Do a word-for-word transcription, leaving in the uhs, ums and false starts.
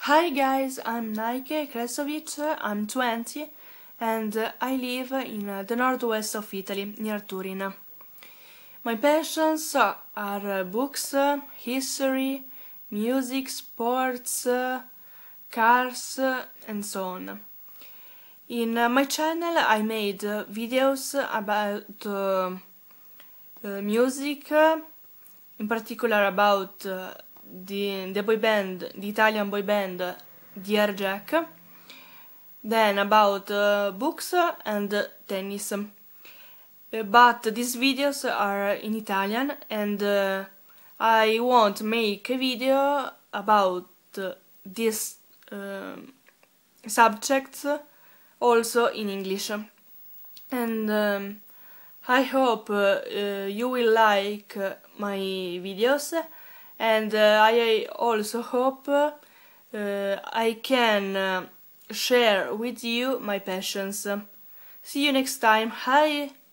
Hi guys, I'm Nike Kresovic, I'm twenty and uh, I live in uh, the northwest of Italy, near Turin. My passions uh, are uh, books, uh, history, music, sports, uh, cars uh, and so on. In uh, my channel I made uh, videos about uh, uh, music, uh, in particular about uh, the, the boy band, the Italian boy band D R Jack, then about uh, books and uh, tennis. Uh, but these videos are in Italian and uh, I want to make a video about uh, these uh, subjects also in English. And um, I hope uh, uh, you will like uh, my videos, and uh, I also hope uh, I can uh, share with you my passions. See you next time. Bye!